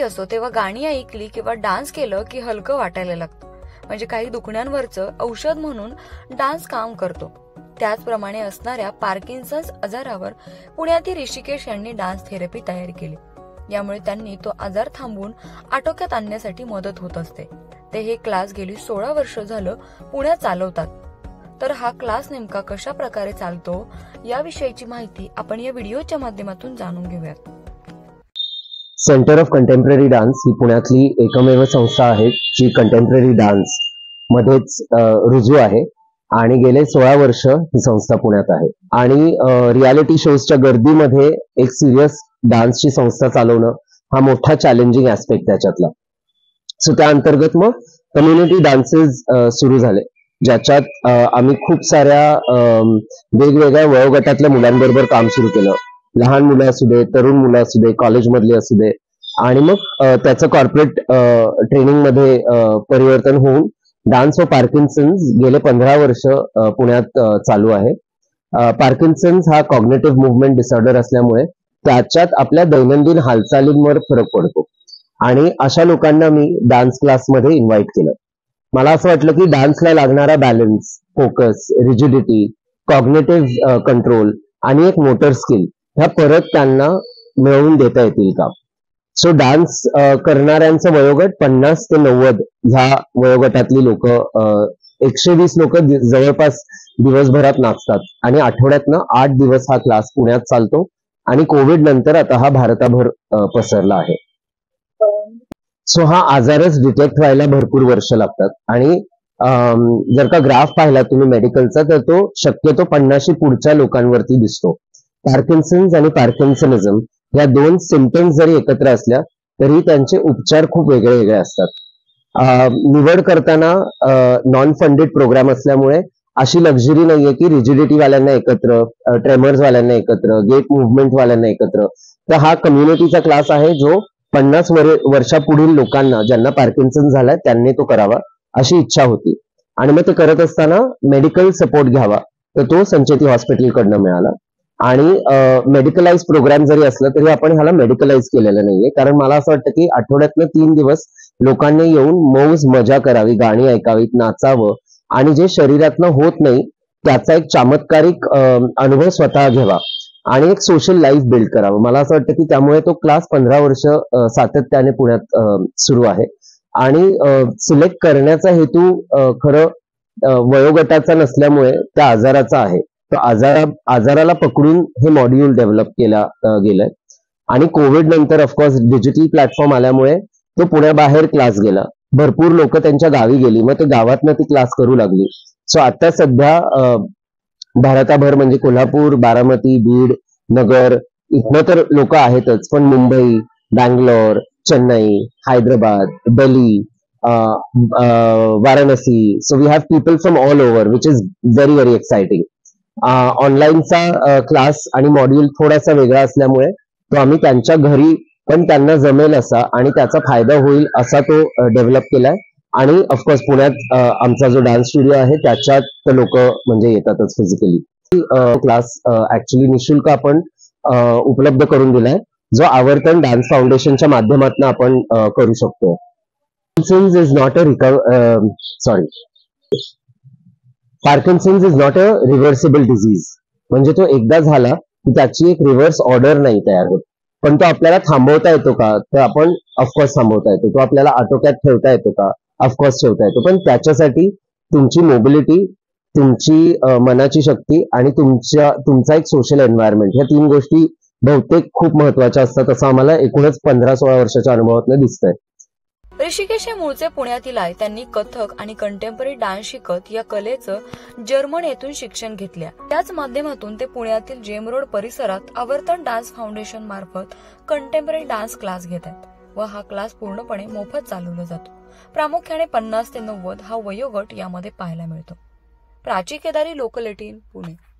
असो तेव्हा गाणी ऐकली किंवा डान्स केलं की हलकं वाटायला लागतं. म्हणजे काही दुखण्यांवरचं औषध म्हणून डान्स काम करतो. त्याचप्रमाणे असणाऱ्या पार्किन्सन्स आजारावर पुण्यातील ऋषिकेश यांनी डान्स थेरपी तयार केली. यामुळे त्यांनी तो आजार थांबवून आटोक्यात आणण्यासाठी मदत होत असते. ते हे क्लास गेली 16 वर्ष झालं पुण्यात चालवतात. तर हा क्लास नेमका कशा प्रकारे चालतो याविषयीची माहिती आपण या व्हिडिओच्या माध्यमातून जाणून घेऊयात. सेंटर ऑफ कंटेम्पररी डान्स ही पुण्यातली एकमेव संस्था आहे जी कंटेम्पररी डान्स मध्येच रुजू आहे आणि गेले 16 वर्ष ही संस्था पुण्यात आहे. आणि रियालिटी शोजच्या गर्दीमध्ये एक सिरियस डान्सची संस्था चालवणं हा मोठा चॅलेंजिंग ऍस्पेक्ट त्याच्यातला. सो त्या अंतर्गत मग कम्युनिटी डान्सेस सुरू झाले, ज्याच्यात आम्ही खूप साऱ्या वेगवेगळ्या वयोगटातल्या मुलांबरोबर काम सुरू केलं. लहान मुलं असू दे, तरुण मुलं असू दे, कॉलेजमधली असू दे. आणि मग त्याचं कॉर्पोरेट ट्रेनिंग मध्ये परिवर्तन होऊन डान्स फॉर पार्किन्सन्स गेले 15 वर्ष पुण्यात चालू आहे. पार्किन्सन्स हा कॉग्निटिव्ह मुव्हमेंट डिसऑर्डर असल्यामुळे त्याच्यात आपल्या दैनंदिन हालचालींवर फरक पडतो आणि अशा लोकांना मी डान्स क्लासमध्ये इन्व्हाइट केलं. मला असं वाटलं की डान्सला लागणारा balance, focus, rigidity, cognitive control आणि एक मोटर स्किल ह्या परत त्यांना मिळवून देता येतील का. सो डान्स करणाऱ्यांचं वयोगट 50 ते 90 ह्या वयोगटातली लोक, 120 लोक जवळपास दिवसभरात नाचतात आणि आठवड्यातनं 8 दिवस हा क्लास पुण्यात चालतो आणि कोविड नंतर आता हा भारताभर पसरला आहे. सो हा आजारच डिटेक्ट व्हायला भरपूर वर्ष लागतात आणि जर का ग्राफ पाहिला तुम्ही मेडिकलचा तर तो शक्यतो 50 पुढच्या लोकांवरती दिसतो. पार्किन्सन्स आणि पार्किन्सनिझम या दोन सिम्पटम्स जरी एकत्र असल्या तरी त्यांचे उपचार खूप वेगळे वेगळे असतात. निवड करताना नॉन फंडेड प्रोग्राम असल्यामुळे अशी लक्झरी नाहीये की रिजिडिटी वाल्यांना एकत्र, ट्रेमर्स वाल्यांना एकत्र, गेट मुव्हमेंट वाल्यांना एकत्र. तर हा कम्युनिटीचा क्लास आहे जो 50 वर्षापुढील लोकांना ज्यांना पार्किन्सन झालाय त्यांनी तो करावा अशी इच्छा होती. आणि मग ते करत असताना मेडिकल सपोर्ट घ्यावा तर तो संचेती हॉस्पिटलकडनं मिळाला. आणि मेडिकलाइज प्रोग्राम जरी असलं तरी आपण ह्याला मेडिकलाइज केलेलं नाहीये, कारण मला असं वाटतं की आठवड्यातनं 3 दिवस लोकांनी येऊन मौज मजा करावी, गाणी ऐकावीत, नाचावं आणि जे शरीरातनं होत नाही त्याचा एक चमत्कारिक अनुभव स्वतः घ्यावा आणि एक सोशल लाईफ बिल्ड करावं. मला असं वाटतं की त्यामुळे तो क्लास 15 वर्ष सातत्याने पुण्यात सुरू आहे. आणि सिलेक्ट करण्याचा हेतू खरं वयोगटाचा नसल्यामुळे त्या आजाराचा आहे. तर आजाराला पकडून हे मॉड्यूल डेव्हलप केला गेलाय. आणि कोविड नंतर ऑफकोर्स डिजिटल प्लॅटफॉर्म आल्यामुळे तो पुण्याबाहेर क्लास गेला. भरपूर लोक त्यांच्या गावी गेली, मग ते गावातनं ती क्लास करू लागली. सो आता सध्या भारताभर म्हणजे कोल्हापूर, बारामती, बीड, नगर इथनं तर लोक आहेतच, पण Mumbai, Bangalore, Chennai, Hyderabad, Delhi, Varanasi. So we have people from all over which is very very exciting. ऑनलाईनचा क्लास आणि मॉड्यूल थोडासा वेगळा असल्यामुळे तो आम्ही त्यांच्या घरी पण त्यांना जमेल असा आणि त्याचा फायदा होईल असा तो डेव्हलप केलाय. आणि ऑफकोर्स पुण्यात आमचा जो डान्स स्टुडिओ आहे त्याच्यात लोक म्हणजे येतातच फिजिकली. क्लास ऍक्च्युली निशुल्क आपण उपलब्ध करून दिलाय, जो आवर्तन डान्स फाउंडेशनच्या माध्यमातून आपण करू शकतो. Parkinson's is not a reversible disease. म्हणजे तो एकदा झाला की त्याची एक रिव्हर्स ऑर्डर नाही तयार होत, पण तो आपल्याला थांबवता येतो का, तर आपण ऑफकोर्स थांबवता येतो. तो आपल्याला आटोक्यात ठेवता येतो का, ऑफकोर्स ठेवता येतो. पण त्याच्यासाठी तुमची मोबिलिटी, तुमची मनाची शक्ती आणि तुमचा एक सोशल एन्व्हायरमेंट, ह्या 3 गोष्टी बहुतेक खूप महत्वाच्या असतात असं आम्हाला एकूणच 15-16 वर्षाच्या अनुभवातून दिसतंय. ऋषिकेश हे मूळचे पुण्यातील आहे. त्यांनी कथक आणि कंटेम्पररी डान्स शिकत या कलेचं जर्मन येथून शिक्षण घेतल्या. त्याच माध्यमातून ते पुण्यातील जेम रोड परिसरात आवर्तन डान्स फाउंडेशन मार्फत कंटेम्पररी डान्स क्लास घेत आहेत व हा क्लास पूर्णपणे मोफत चालवला जातो. प्रामुख्याने 50 ते 90 हा वयोगट यामध्ये पाहायला मिळतो. प्राची केदारी, लोकल 18, पुणे.